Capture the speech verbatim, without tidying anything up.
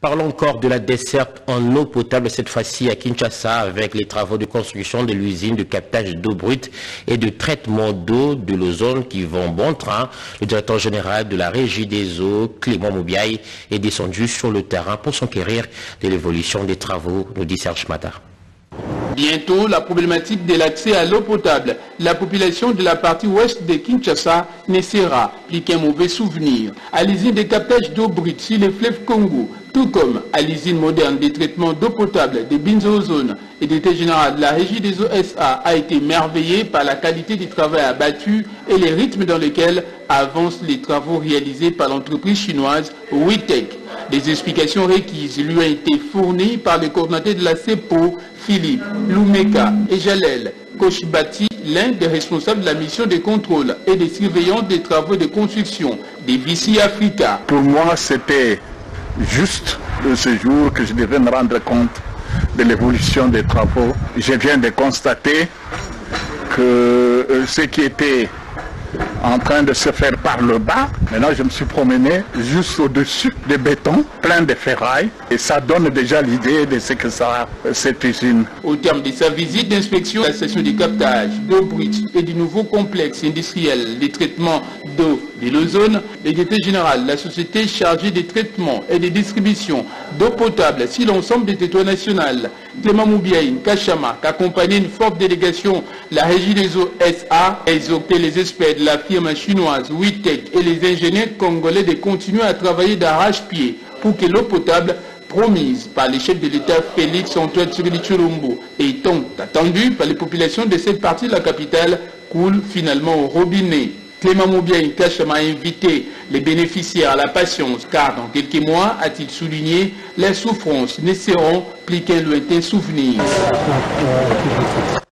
Parlons encore de la desserte en eau potable, cette fois-ci à Kinshasa, avec les travaux de construction de l'usine de captage d'eau brute et de traitement d'eau de l'ozone qui vont bon train. Le directeur général de la Régie des eaux, Clément Moubiaï, est descendu sur le terrain pour s'enquérir de l'évolution des travaux, nous dit Serge Matar. Bientôt, la problématique de l'accès à l'eau potable. La population de la partie ouest de Kinshasa ne sera plus qu'un mauvais souvenir. À l'usine de captage d'eau brute sur le fleuve Congo, tout comme à l'usine moderne de traitement d'eau potable de Binzo-Zone, et l'état général de la Régie des eaux S A a été merveillé par la qualité du travail abattu et les rythmes dans lesquels avancent les travaux réalisés par l'entreprise chinoise Witech. Des explications requises lui ont été fournies par le coordinateur de la C E P O, Philippe Loumeka, et Jalel Koshibati, l'un des responsables de la mission de contrôle et de surveillance des travaux de construction des Vici Africa. Pour moi, c'était juste ce jour que je devais me rendre compte de l'évolution des travaux. Je viens de constater que ce qui était en train de se faire par le bas, maintenant je me suis promené juste au-dessus des bétons, plein de ferrailles, et ça donne déjà l'idée de ce que sera cette usine. Au terme de sa visite d'inspection à la station de captage d'eau brute et du nouveau complexe industriel de traitement d'eau de l'ozone, le directeur général de la société chargée des traitements et des distributions d'eau potable sur l'ensemble du territoire national, Clément Moubiaï Kachama, qui accompagnait une forte délégation, la Régie des eaux S A, a exhorté les experts de la firme chinoise Witech et les ingénieurs congolais de continuer à travailler d'arrache-pied pour que l'eau potable promise par les chefs de l'État Félix Antoine Tshisekedi Tshilombo et tant attendue par les populations de cette partie de la capitale coule finalement au robinet. Clément Moubiaï Kachama a invité les bénéficiaires à la patience car dans quelques mois, a-t-il souligné, les souffrances ne seront plus qu'un lointain souvenir.